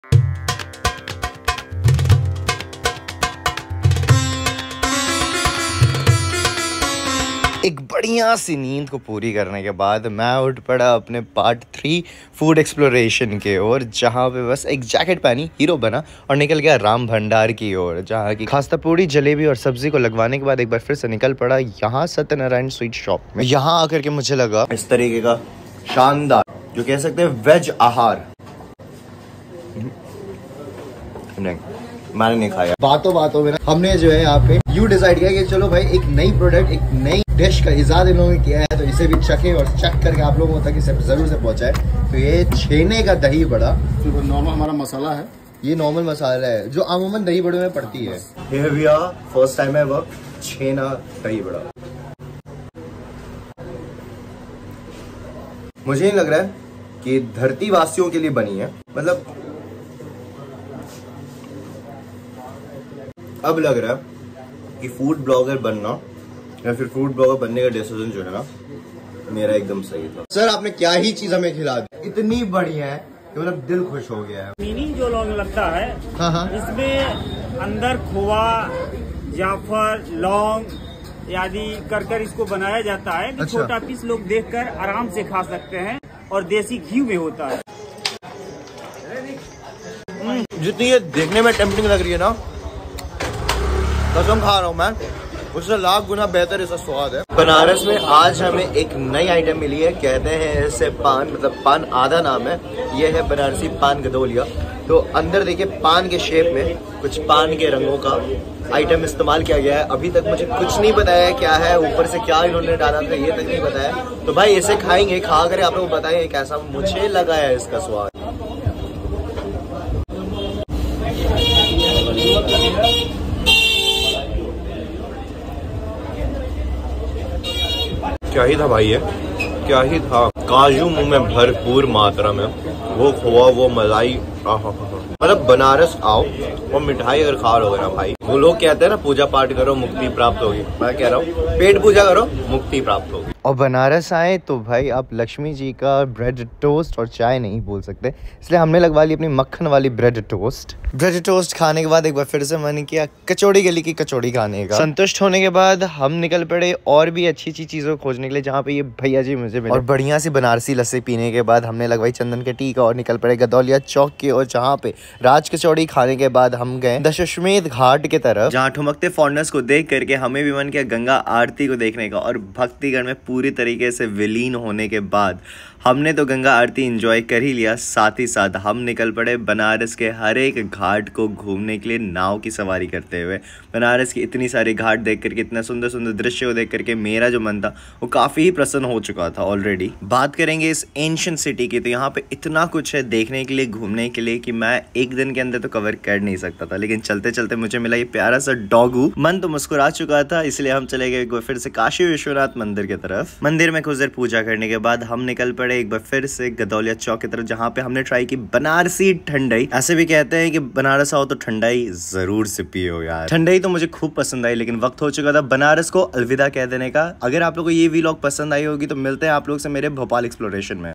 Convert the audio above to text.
एक बढ़िया सी नींद को पूरी करने के बाद मैं उठ पड़ा अपने पार्ट 3 फूड एक्सप्लोरेशन के ओर, जहाँ पे बस एक जैकेट पहनी हीरो बना और निकल गया राम भंडार की ओर, जहाँ की खास्ता पूड़ी जलेबी और सब्जी को लगवाने के बाद एक बार फिर से निकल पड़ा यहाँ सत्यनारायण स्वीट शॉप में। यहाँ आकर के मुझे लगा इस तरीके का शानदार, जो कह सकते हैं वेज आहार। नहीं, मैंने नहीं खाया। बातों में हमने जो है यहाँ पे यू डिसाइड किया कि चलो भाई एक नई प्रोडक्ट, एक नई डिश का इजाद इन लोगों ने किया है, तो इसे भी चखे और चख करके आप लोगों तक इसे जरूर से पहुंचाए। तो ये छेने का दही बड़ा नॉर्मल हमारा मसाला है, ये नॉर्मल मसाला है जो अमूमन दही बड़े में पड़ती है। फर्स्ट टाइम है वो छेना दही बड़ा। मुझे नहीं लग रहा है कि धरती वासियों के लिए बनी है, मतलब अब लग रहा है कि फूड ब्लॉगर बनना या फिर फूड ब्लॉगर बनने का डिसीजन जो है ना मेरा एकदम सही था। सर आपने क्या ही चीज हमें खिला दी, इतनी बढ़िया है कि मतलब दिल खुश हो गया है। मीनिंग जो लोग लगता है इसमें अंदर खोवा, जाफर, लौंग आदि कर इसको बनाया जाता है। अच्छा। छोटा पीस लोग देखकर आराम से खा सकते हैं और देसी घी में होता है। जितनी ये देखने में टेम्पटिंग लग रही है ना, कसम खा रहा हूँ मैं, उससे लाख गुना बेहतर इसका स्वाद है। बनारस में आज हमें एक नई आइटम मिली है, कहते हैं इसे पान, मतलब पान आधा नाम है, ये है बनारसी पान गदौलिया। तो अंदर देखिए पान के शेप में कुछ पान के रंगों का आइटम इस्तेमाल किया गया है। अभी तक मुझे कुछ नहीं बताया क्या है, ऊपर से क्या इन्होंने डाला था ये तक नहीं बताया। तो भाई इसे खाएंगे, खा कर आप लोग बताएंगे कैसा मुझे लगा है इसका स्वाद। क्या ही था भाई, ये क्या ही था। काजू मुंह में भरपूर मात्रा में, वो खोआ, वो मलाई, मतलब बनारस आओ और मिठाई अगर खा लोगे ना भाई, वो लोग कहते हैं ना पूजा पाठ करो मुक्ति प्राप्त होगी, मैं कह रहा हूँ पेट पूजा करो मुक्ति प्राप्त होगी। और बनारस आए तो भाई आप लक्ष्मी जी का ब्रेड टोस्ट और चाय नहीं बोल सकते, इसलिए हमने लगवा ली अपनी मक्खन वाली ब्रेड टोस्ट। ब्रेड टोस्ट खाने के बाद एक बार फिर से मन किया कचौड़ी गली की कचौड़ी खाने का। संतुष्ट होने के बाद हम निकल पड़े और भी अच्छी अच्छी चीजों को खोजने के लिए, जहाँ पे ये भैया जी मुझे मिले। और बढ़िया सी बनारसी लस्सी पीने के बाद हमने लगवाई चंदन के टीका और निकल पड़े गदौलिया चौक की ओर, जहाँ पे राज कचौड़ी खाने के बाद हम गए दशाश्वमेध घाट की तरफ, जहाँ ठुमकते फॉन्टर्स को देख करके हमें भी मन किया गंगा आरती को देखने का। और भक्तिगण में पूरी तरीके से विलीन होने के बाद हमने तो गंगा आरती एंजॉय कर ही लिया, साथ ही साथ हम निकल पड़े बनारस के हर एक घाट को घूमने के लिए नाव की सवारी करते हुए। बनारस की इतनी सारी घाट देख करके, इतना सुंदर सुंदर दृश्य को देख करके मेरा जो मन था वो काफ़ी ही प्रसन्न हो चुका था ऑलरेडी। बात करेंगे इस एंशिएंट सिटी की, तो यहाँ पे इतना कुछ है देखने के लिए, घूमने के लिए, कि मैं एक दिन के अंदर तो कवर कर नहीं सकता था। लेकिन चलते चलते मुझे मिला ये प्यारा सा डॉगू, मन तो मुस्कुरा चुका था, इसलिए हम चले गए फिर से काशी विश्वनाथ मंदिर की तरफ। मंदिर में कुछ देर पूजा करने के बाद हम निकल पड़े एक बार फिर से गदौलिया चौक की तरफ, जहाँ पे हमने ट्राई की बनारसी ठंडाई। ऐसे भी कहते हैं कि बनारस आओ तो ठंडाई जरूर से पियो यार। ठंडाई तो मुझे खूब पसंद आई, लेकिन वक्त हो चुका था बनारस को अलविदा कह देने का। अगर आप लोगों को ये व्लॉग पसंद आई होगी तो मिलते हैं आप लोग से मेरे भोपाल एक्सप्लोरेशन में।